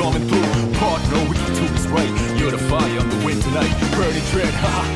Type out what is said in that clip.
storming through. Partner, we can do this right. You're the fire, I'm the wind tonight. Burning dread, haha.